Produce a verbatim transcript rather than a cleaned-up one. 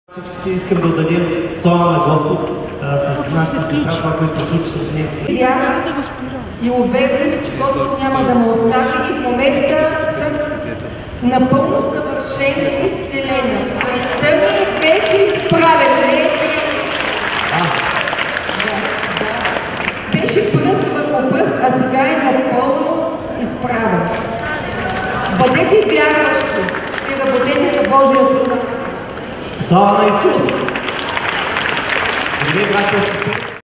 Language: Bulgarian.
Всичките искам да отдадем слава на Господ а, с нашата сестра, това, което се случи с нея. Вяра и увереност, че Господ няма да ме остави, и в момента съм напълно съвършена и изцелена. Кръстта ми вече изправен. Не е А. Да, да. Беше пръст върху пръст, а сега е напълно изправен. Бъдете вярващи и работете за Божията царство. Слава на Исус! Добре, брата и сестри!